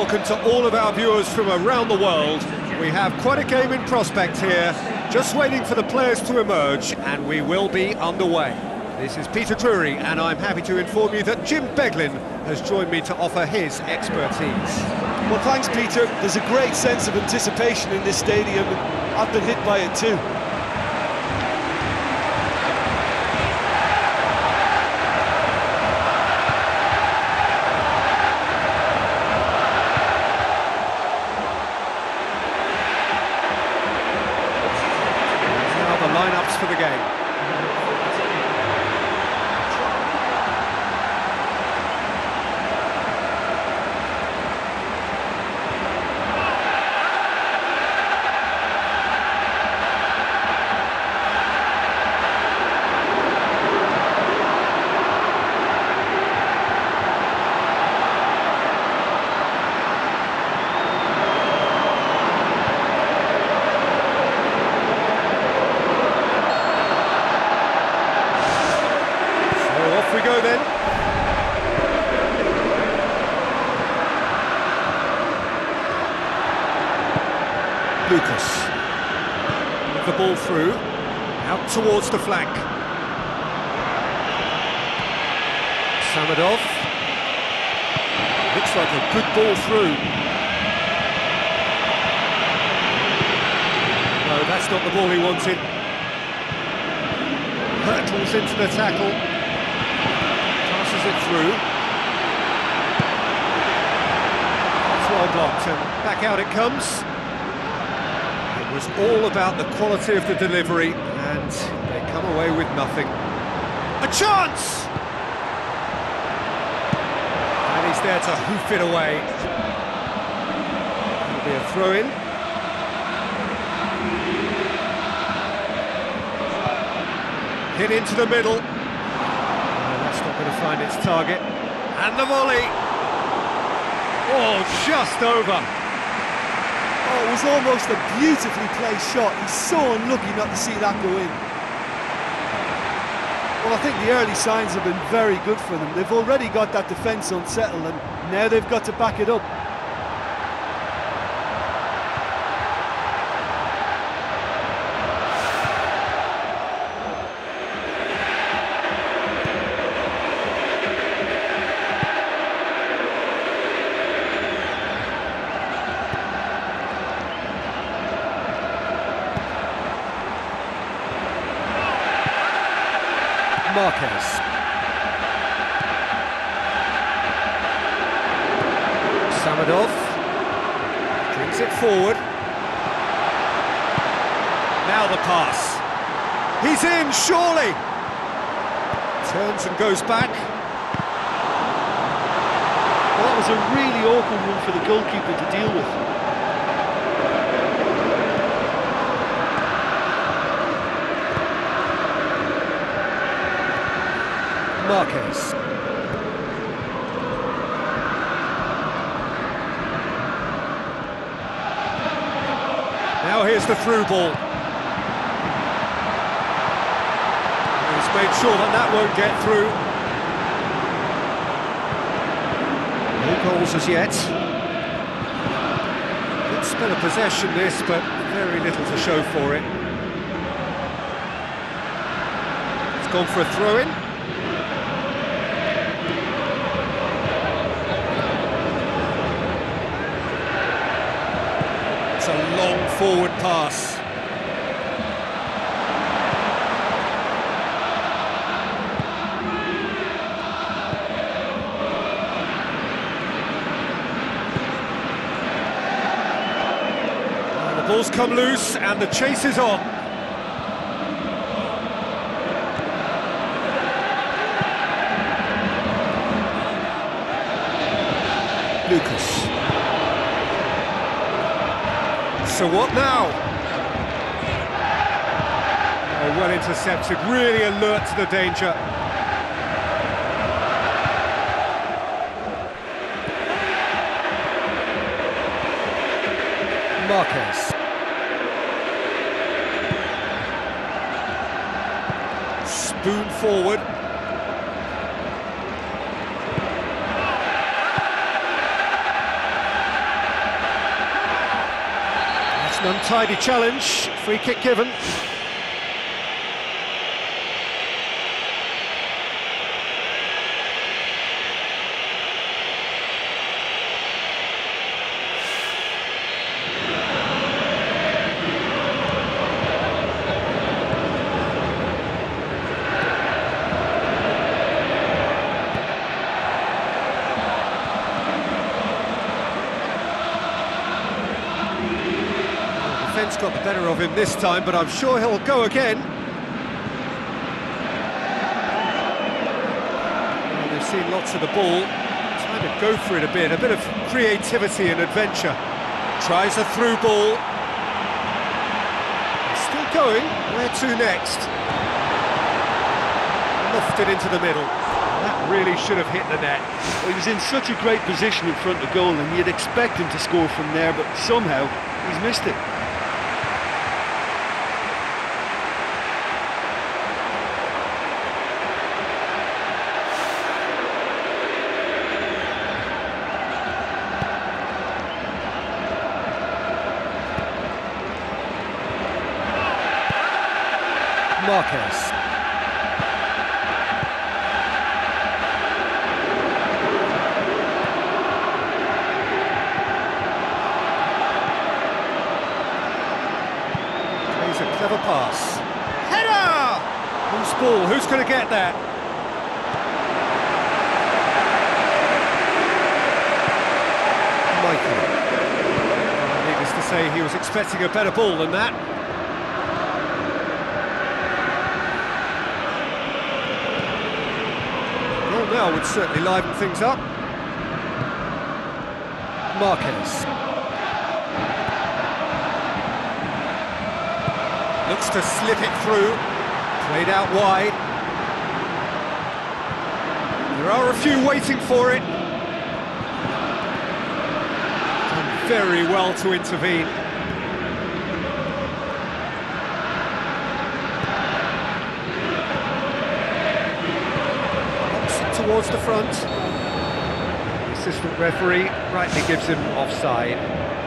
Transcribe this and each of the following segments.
welcome to all of our viewers from around the world. We have quite a game in prospect here, just waiting for the players to emerge, and we will be underway. This is Peter Drury, and I'm happy to inform you that Jim Beglin has joined me to offer his expertise. Well, thanks, Peter. There's a great sense of anticipation in this stadium, and I've been hit by it too. Lineups for the game. We go then. Lucas with the ball through, out towards the flank. Samadov, looks like a good ball through. No, that's not the ball he wanted. Hurtles into the tackle. It through. That's well blocked, and back out it comes. It was all about the quality of the delivery, and they come away with nothing. A chance! And he's there to hoof it away. It'll be a throw-in. Hit into the middle. Going to find its target, and the volley. Oh, just over. Oh, it was almost a beautifully placed shot. He's so unlucky not to see that go in. Well, I think the early signs have been very good for them. They've already got that defence unsettled, and now they've got to back it up. Marquez. Samadov brings it forward. Now the pass. He's in, surely. Turns and goes back. Well, that was a really awkward one for the goalkeeper to deal with. Marquez. Now here's the through ball. He's made sure that that won't get through. No goals as yet. Good spell of possession this, but very little to show for it. It's gone for a throw-in. It's a long forward pass. And the ball's come loose and the chase is on. Lucas. So what now? Oh, well intercepted, really alert to the danger. Marquez. Spoon forward. An untidy challenge, free kick given. Defence got the better of him this time, but I'm sure he'll go again. Well, they've seen lots of the ball, trying to go for it a bit of creativity and adventure. Tries a through ball. Still going, where to next? Lofted into the middle. That really should have hit the net. Well, he was in such a great position in front of goal, and you'd expect him to score from there, but somehow he's missed it. Marquez. Plays a clever pass. Header! Whose ball? Who's going to get that? Michael. Needless to say, he was expecting a better ball than that. Now would certainly liven things up. Marquez. Looks to slip it through. Played out wide. There are a few waiting for it. Done very well to intervene. Towards the front. The assistant referee rightly gives him offside.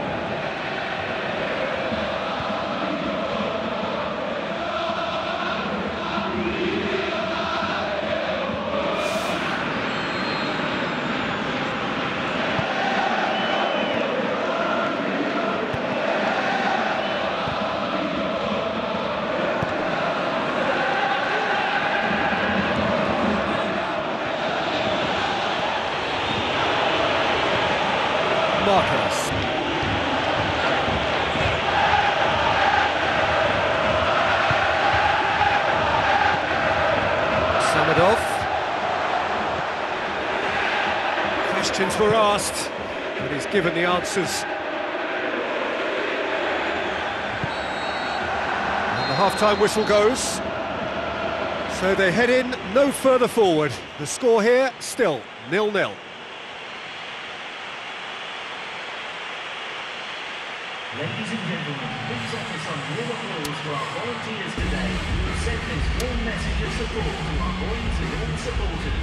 Marquez. Samadov. Questions were asked, but he's given the answers. And the half-time whistle goes. So they head in no further forward. The score here still 0-0. Ladies and gentlemen, please offer some warm applause for our volunteers today who sent this warm message of support to our boys and all supporters.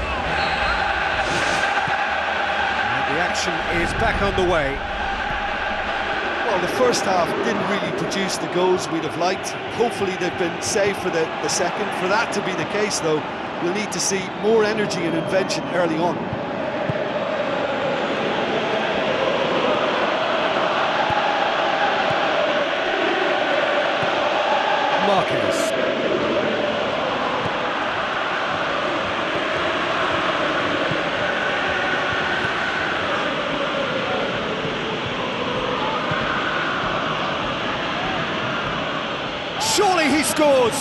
And the action is back on the way. Well, the first half didn't really produce the goals we'd have liked. Hopefully they've been saved for the second. For that to be the case, though, we'll need to see more energy and invention early on. Marquez. Surely he scores!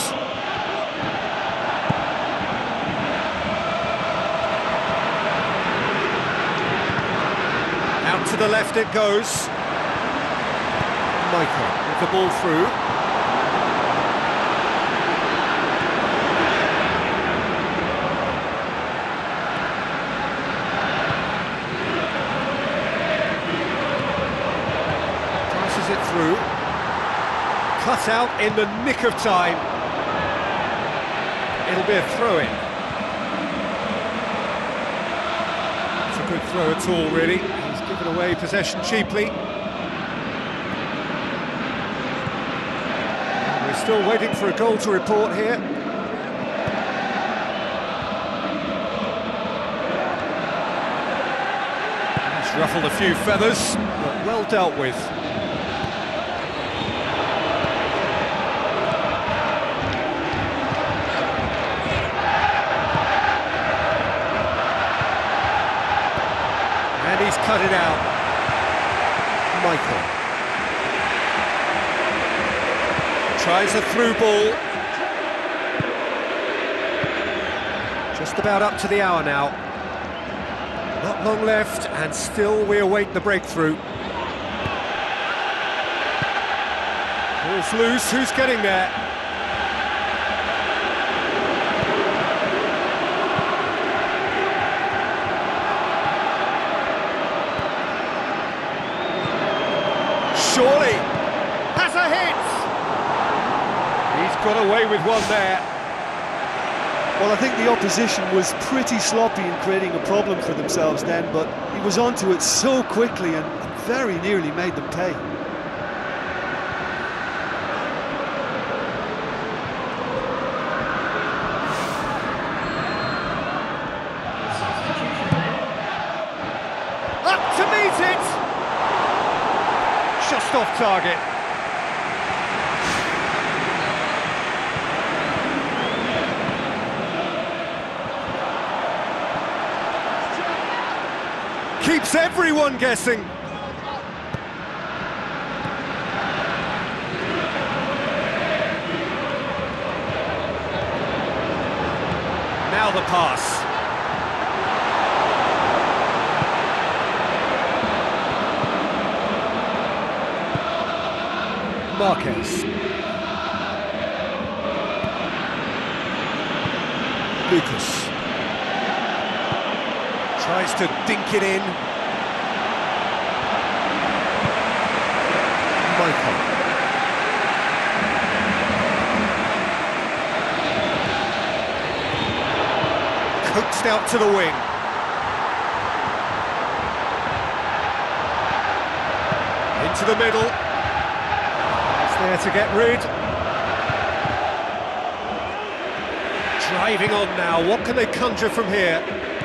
Out to the left it goes. Michael with the ball through. Passes it through. Cut out in the nick of time. It'll be a throw-in. It's a good throw at all, really. He's given away possession cheaply. Still waiting for a goal to report here. He's ruffled a few feathers, but well dealt with. And he's cut it out. Michael. Tries a through ball. Just about up to the hour now. Not long left, and still we await the breakthrough. Ball's loose, who's getting there? Surely has a hit! He's got away with one there. Well, I think the opposition was pretty sloppy in creating a problem for themselves then, but he was onto it so quickly and very nearly made them pay. Up to meet it! Just off target. Keeps everyone guessing. Now the pass. Marquez. Lucas. Tries to dink it in. Michael. Coaxed out to the wing. Into the middle. It's there to get rid. Driving on now. What can they conjure from here?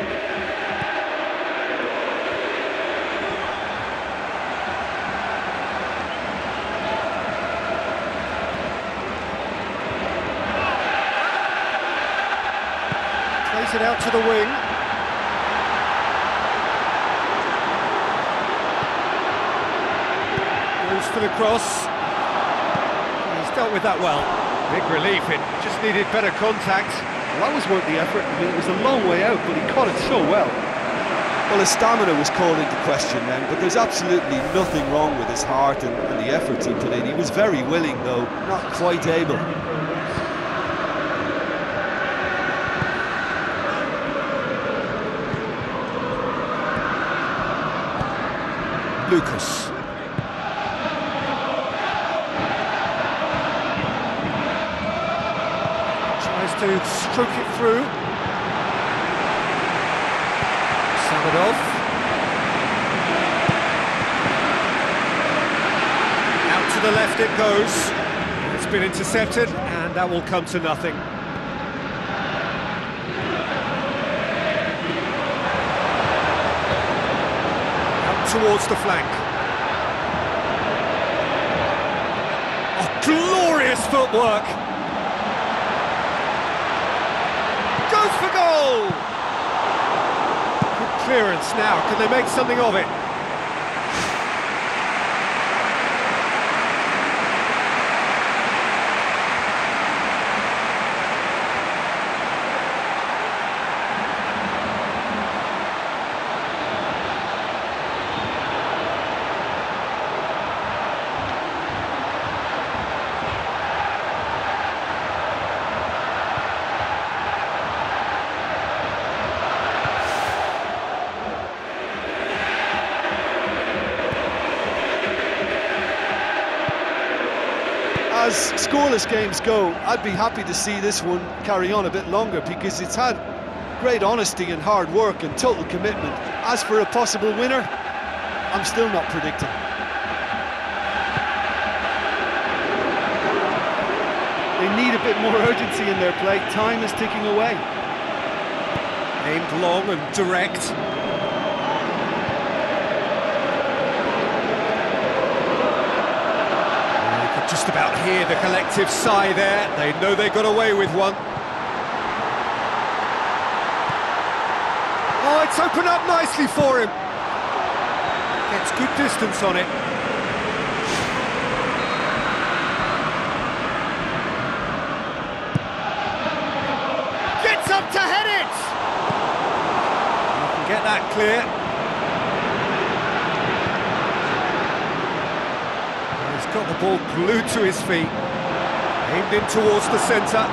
Plays it out to the wing. Goes for the cross. He's dealt with that well. Big relief, it just needed better contact. Well, that was worth the effort. I mean, it was a long way out, but he caught it so well. Well, his stamina was called into question then, but there's absolutely nothing wrong with his heart and the efforts he put in. He was very willing, though, not quite able. Lucas. Tries to stroke it through. Samadov. Out to the left it goes. It's been intercepted, and that will come to nothing. Towards the flank. Oh, glorious footwork! Goes for goal! Good clearance now, can they make something of it? As scoreless games go, I'd be happy to see this one carry on a bit longer because it's had great honesty and hard work and total commitment. As for a possible winner, I'm still not predicting. They need a bit more urgency in their play. Time is ticking away. Aimed long and direct. You could just about hear the collective sigh there. They know they got away with one. Oh, it's opened up nicely for him. Gets good distance on it. Gets up to head it! You can get that clear. He's got the ball glued to his feet. Aimed in towards the centre.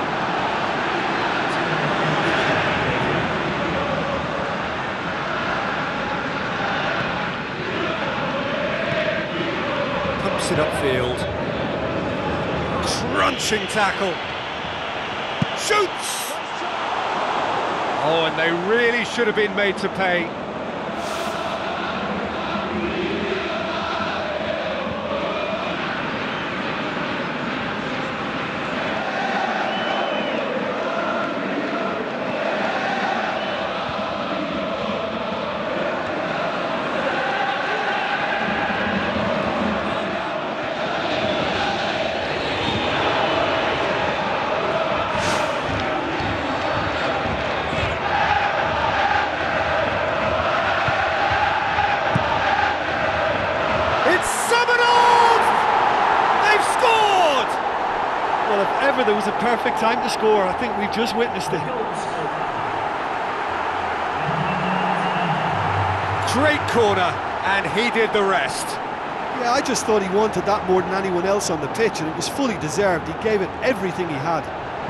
It upfield. Crunching tackle. Shoots! Oh, and they really should have been made to pay. Well, if ever there was a perfect time to score, I think we've just witnessed it. Great corner, and he did the rest. Yeah, I just thought he wanted that more than anyone else on the pitch, and it was fully deserved. He gave it everything he had.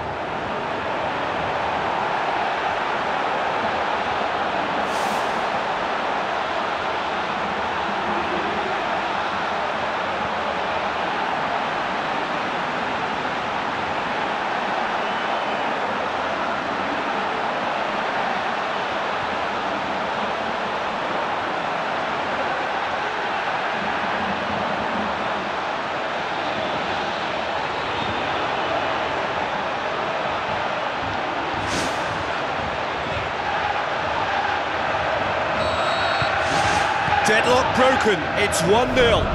Deadlock broken, it's 1-0.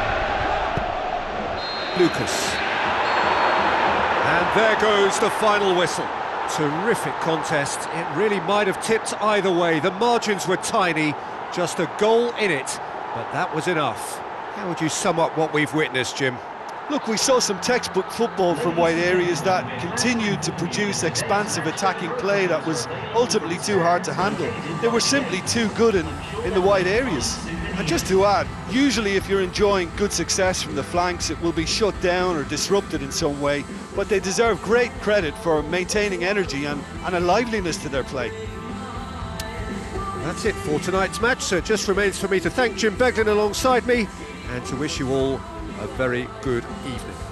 Lucas. And there goes the final whistle. Terrific contest, it really might have tipped either way. The margins were tiny, just a goal in it, but that was enough. How would you sum up what we've witnessed, Jim? Look, we saw some textbook football from wide areas that continued to produce expansive attacking play that was ultimately too hard to handle. They were simply too good in the wide areas. And just to add, usually if you're enjoying good success from the flanks, it will be shut down or disrupted in some way, but they deserve great credit for maintaining energy and a liveliness to their play. That's it for tonight's match, so it just remains for me to thank Jim Beglin alongside me and to wish you all a very good evening.